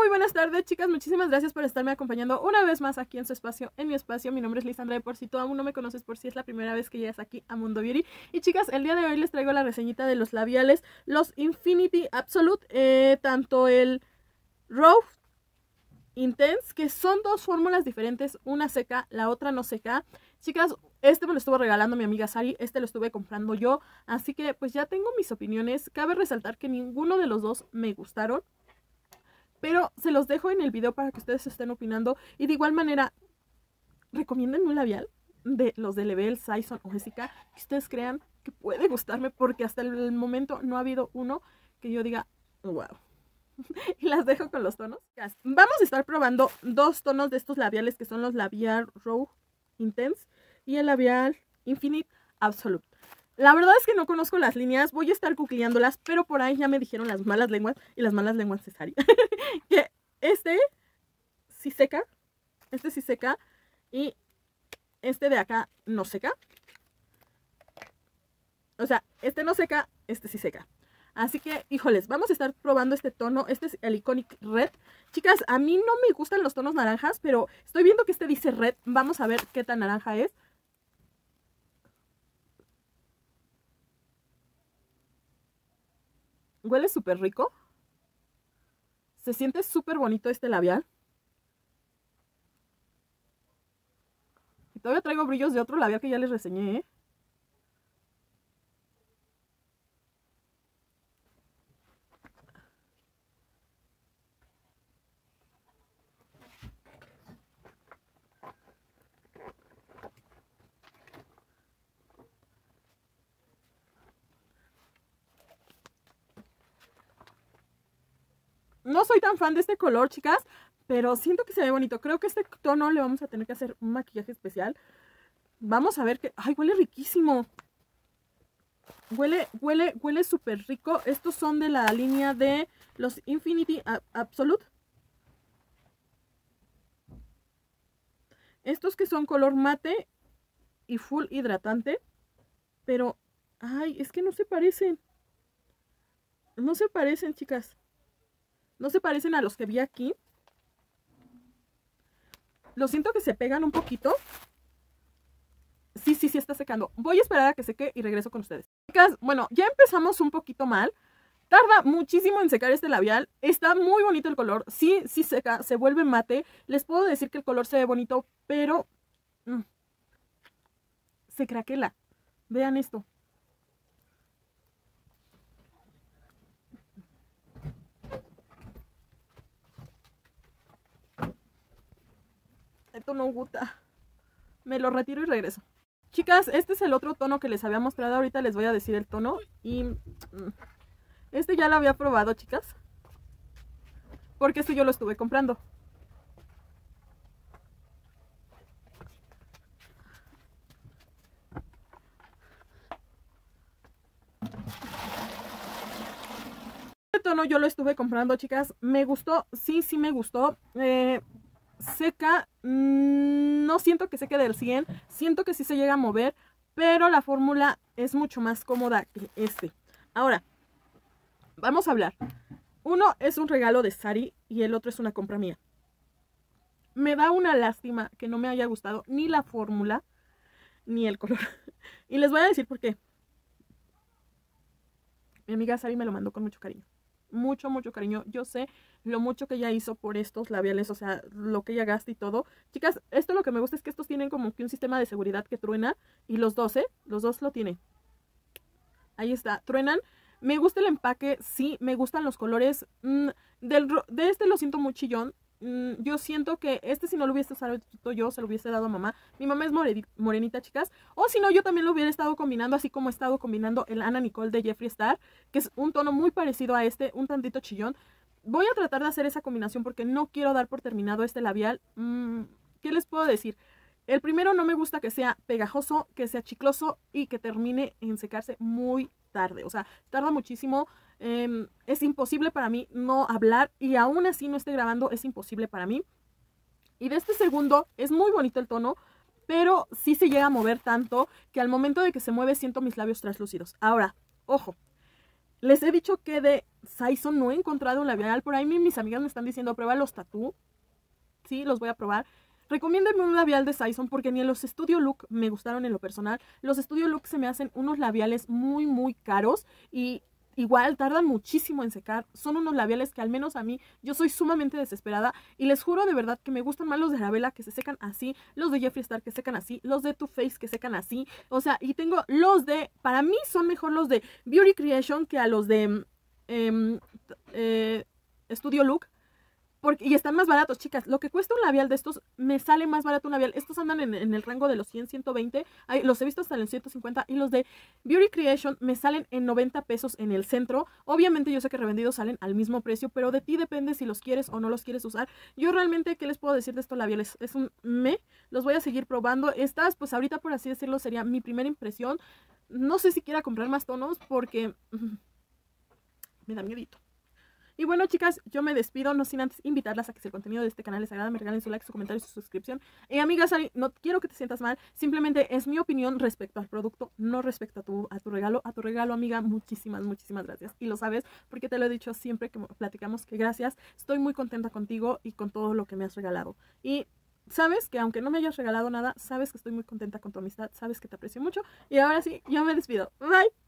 Muy buenas tardes, chicas. Muchísimas gracias por estarme acompañando una vez más aquí en su espacio, en mi espacio. Mi nombre es Lisandra, y por si tú aún no me conoces, por si es la primera vez que llegas aquí a Mundo Beauty. Y chicas, el día de hoy les traigo la reseñita de los labiales, los Infinity Absolute, tanto el Raw Intense, que son dos fórmulas diferentes, una seca, la otra no seca. Chicas, este me lo estuvo regalando mi amiga Sari, este lo estuve comprando yo, así que pues ya tengo mis opiniones. Cabe resaltar que ninguno de los dos me gustaron, pero se los dejo en el video para que ustedes estén opinando. Y de igual manera, recomienden un labial de los de Level, Saison o Jessica que ustedes crean que puede gustarme, porque hasta el momento no ha habido uno que yo diga, wow. Y las dejo con los tonos. Vamos a estar probando dos tonos de estos labiales, que son los labial Raw Intense y el labial Infinite Absolute. La verdad es que no conozco las líneas, voy a estar googleándolas, pero por ahí ya me dijeron las malas lenguas, y las malas lenguas de Sari, que este sí seca, y este de acá no seca. O sea, este no seca, este sí seca. Así que, híjoles, vamos a estar probando este tono. Este es el Iconic Red. Chicas, a mí no me gustan los tonos naranjas, pero estoy viendo que este dice Red. Vamos a ver qué tan naranja es. Huele súper rico. Se siente súper bonito este labial. Y todavía traigo brillos de otro labial que ya les reseñé, ¿eh? No soy tan fan de este color, chicas, pero siento que se ve bonito. Creo que este tono le vamos a tener que hacer un maquillaje especial. Vamos a ver que... ¡Ay, huele riquísimo! Huele súper rico. Estos son de la línea de los Infinity Absolute. Estos que son color mate y full hidratante. Pero, ay, es que no se parecen. No se parecen, chicas. No se parecen a los que vi aquí. Lo siento que se pegan un poquito. Sí, está secando. Voy a esperar a que seque y regreso con ustedes. Chicas, bueno, ya empezamos un poquito mal. Tarda muchísimo en secar este labial. Está muy bonito el color. Sí seca, se vuelve mate. Les puedo decir que el color se ve bonito, pero... se craquela. Vean esto. El tono gusta. Me lo retiro y regreso. Chicas, este es el otro tono que les había mostrado. Ahorita les voy a decir el tono. Y este ya lo había probado, chicas, porque este yo lo estuve comprando. Este tono yo lo estuve comprando, chicas. Me gustó, sí me gustó. Seca, no siento que seque del 100, siento que sí se llega a mover, pero la fórmula es mucho más cómoda que este. Ahora, vamos a hablar. Uno es un regalo de Sari y el otro es una compra mía. Me da una lástima que no me haya gustado ni la fórmula ni el color. Y les voy a decir por qué. Mi amiga Sari me lo mandó con mucho cariño. Mucho cariño. Yo sé lo mucho que ella hizo por estos labiales, o sea, lo que ella gasta y todo. Chicas, esto lo que me gusta es que estos tienen como que un sistema de seguridad que truena. Y los dos, los dos lo tienen. Ahí está, truenan. Me gusta el empaque, sí, me gustan los colores. De este lo siento muy chillón. Yo siento que este, si no lo hubiese usado yo, se lo hubiese dado a mamá. Mi mamá es morenita, chicas. O si no, yo también lo hubiera estado combinando, así como he estado combinando el Anna Nicole de Jeffree Star, que es un tono muy parecido a este, un tantito chillón. Voy a tratar de hacer esa combinación porque no quiero dar por terminado este labial. ¿Qué les puedo decir? El primero, no me gusta que sea pegajoso, que sea chicloso y que termine en secarse muy tarde. O sea, tarda muchísimo. Es imposible para mí no hablar, y aún así no esté grabando, es imposible para mí. Y de este segundo es muy bonito el tono, pero sí se llega a mover tanto que al momento de que se mueve siento mis labios translúcidos. Ahora, ojo, les he dicho que de Saison no he encontrado un labial. Por ahí mis amigas me están diciendo, prueba los Tattoo. Sí, los voy a probar. Recomiéndenme un labial de Saison porque ni los Studio Look me gustaron en lo personal. Los Studio Look se me hacen unos labiales muy, muy caros y igual tardan muchísimo en secar. Son unos labiales que al menos a mí, yo soy sumamente desesperada y les juro de verdad que me gustan más los de Arabella que se secan así, los de Jeffree Star que secan así, los de Too Faced que secan así. O sea, y tengo los de, para mí son mejor los de Beauty Creation que a los de Studio Look. Y están más baratos, chicas. Lo que cuesta un labial de estos, me sale más barato un labial. Estos andan en el rango de los 100, 120. Los he visto hasta en el 150. Y los de Beauty Creation me salen en 90 pesos en el centro. Obviamente yo sé que revendidos salen al mismo precio, pero de ti depende si los quieres o no los quieres usar. Yo realmente, ¿qué les puedo decir de estos labiales? Es un los voy a seguir probando. Estas, pues ahorita por así decirlo, sería mi primera impresión. No sé si quiera comprar más tonos porque me da miedito. Y bueno, chicas, yo me despido, no sin antes invitarlas a que si el contenido de este canal les agrada, me regalen su like, su comentario y su suscripción. Amiga Sari, no quiero que te sientas mal, simplemente es mi opinión respecto al producto, no respecto a tu regalo. A tu regalo, amiga, muchísimas, muchísimas gracias. Y lo sabes, porque te lo he dicho siempre que platicamos, que gracias. Estoy muy contenta contigo y con todo lo que me has regalado. Y sabes que aunque no me hayas regalado nada, sabes que estoy muy contenta con tu amistad, sabes que te aprecio mucho. Y ahora sí, yo me despido. Bye.